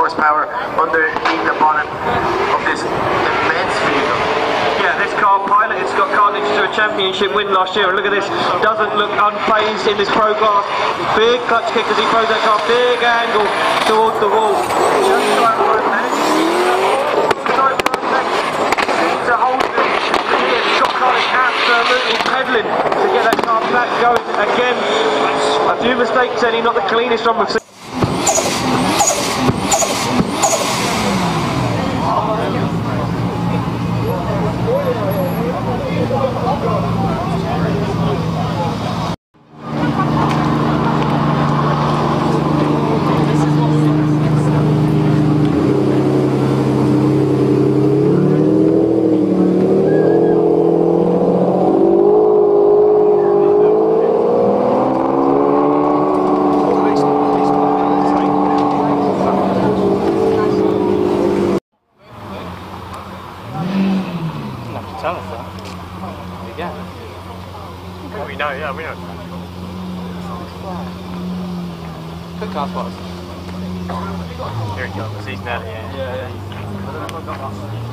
horsepower underneath the bonnet of this immense vehicle. Yeah, this car Pilot, it's got Carnage to a championship win last year, and look at this, doesn't look unfazed in this Pro class. Big clutch kick as he throws that car, big angle towards the wall. Just trying to run that. To hold the here, Scott Carnage absolutely peddling to get that car back going again. A few mistakes, Eddie, not the cleanest one we've seen. Tell us that. Yeah. We know, yeah, we know. Put car spots. Here it comes, he's nearly, yeah. Yeah. I don't know if I've got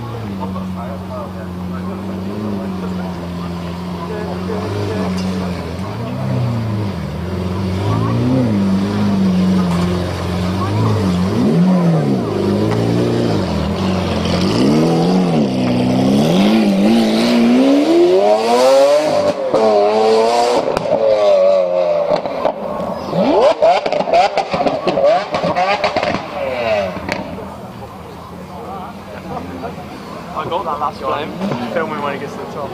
I got that last time. Film me when he gets to the top.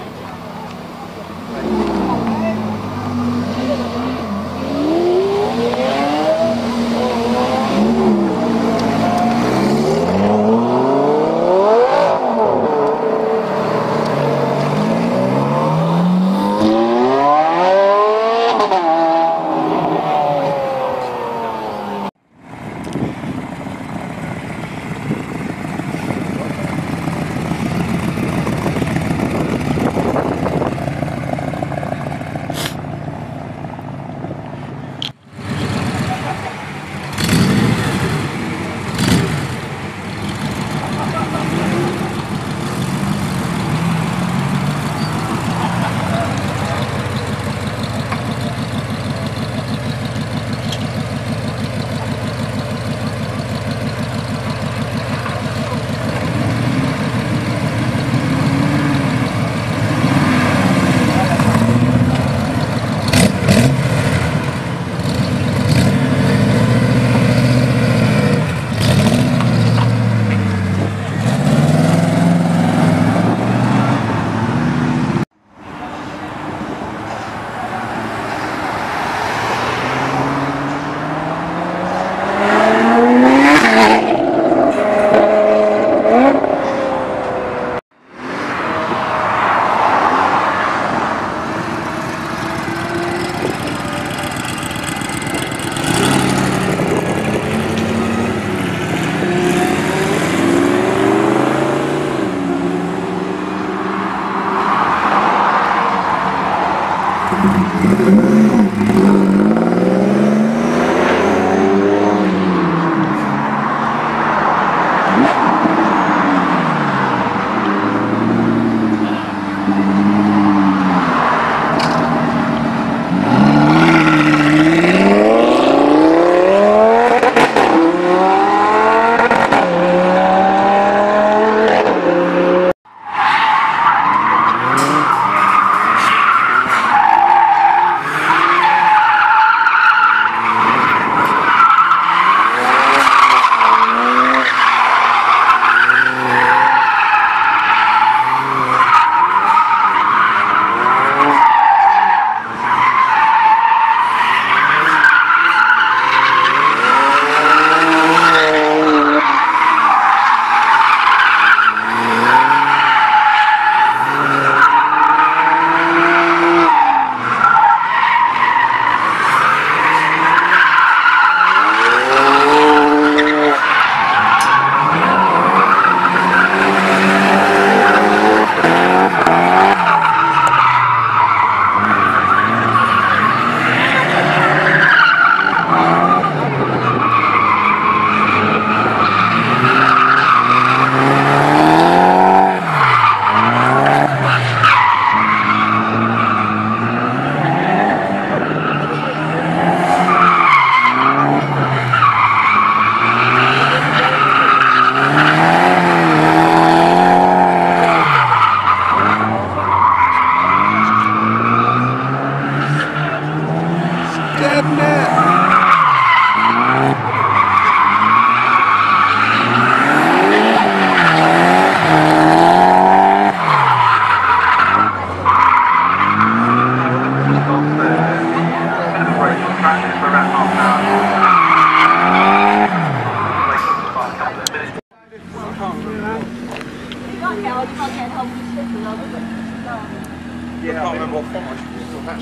Yeah, I can't remember what font I should use on that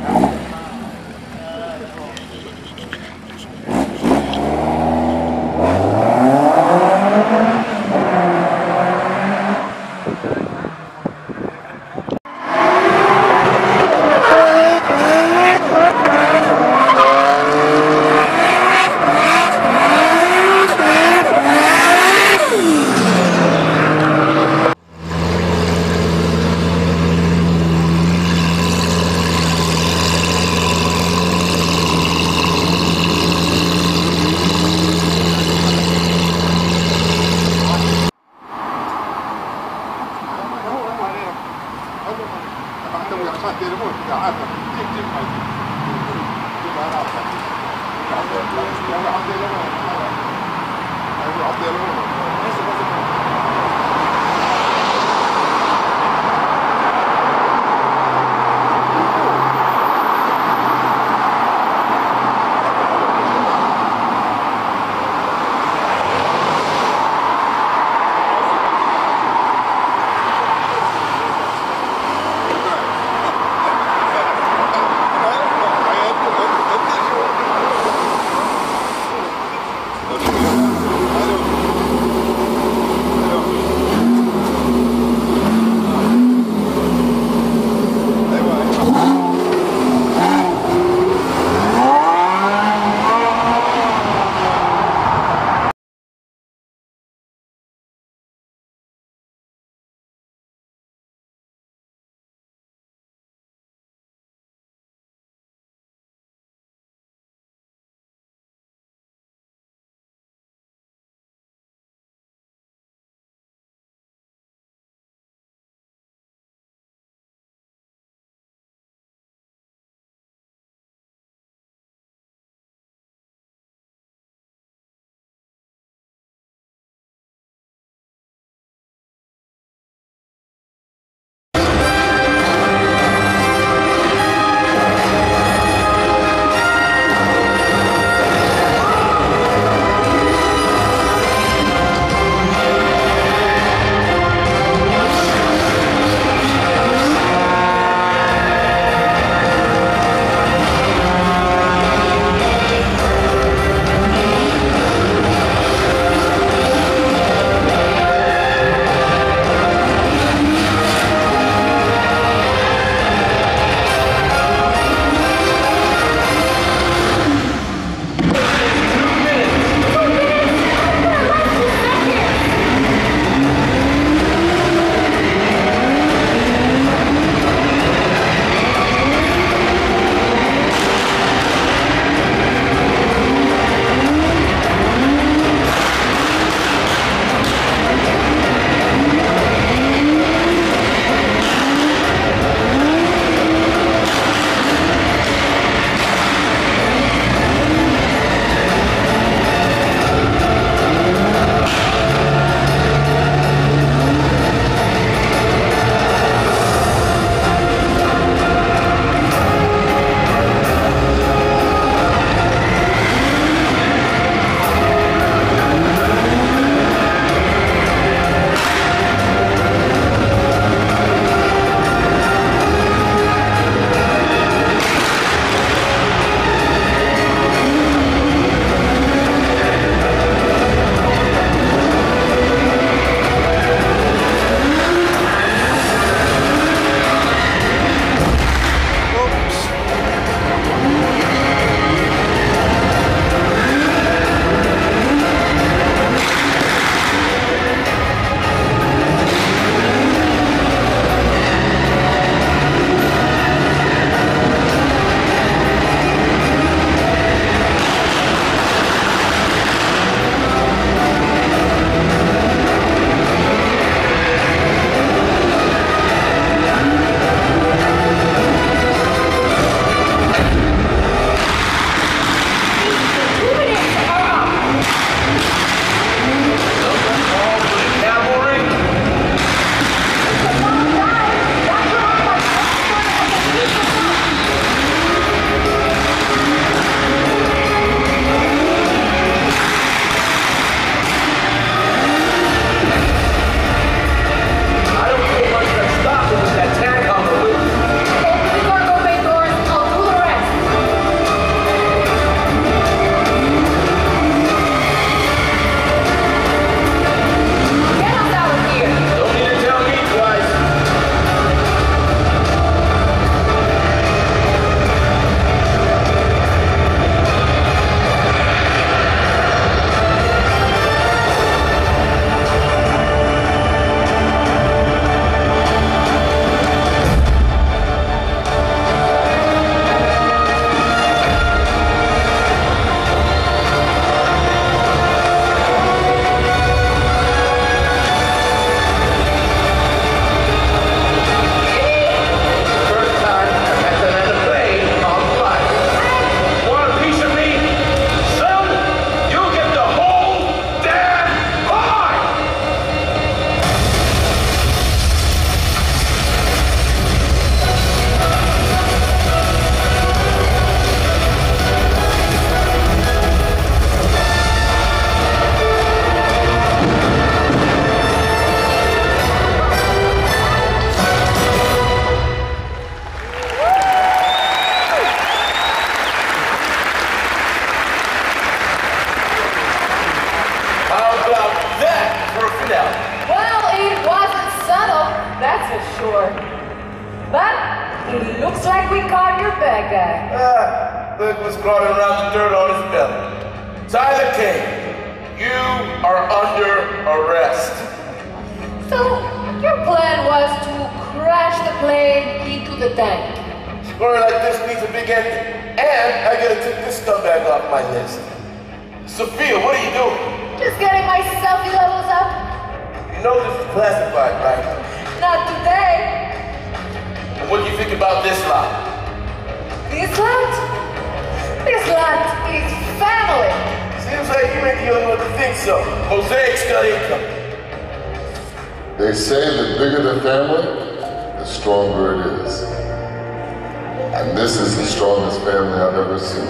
Looks like we caught your bad guy. Luke was crawling around the dirt on his belly. Tyler King, you are under arrest. So, your plan was to crash the plane into the tank. Story like this needs a big ending. And I gotta take this scumbag off my list. Sophia, what are you doing? Just getting my selfie levels up. You know this is classified, right? Not today. And what do you think about this lot? This lot? This lot is family. Seems like you ain't the only one to think so. Mosaic's got income. They say the bigger the family, the stronger it is. And this is the strongest family I've ever seen.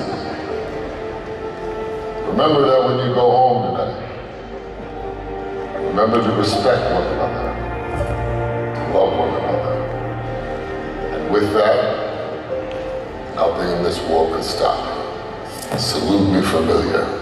Remember that when you go home tonight. Remember to respect one another, to love one another. And with that, nothing in this world can stop. Salute me, familia.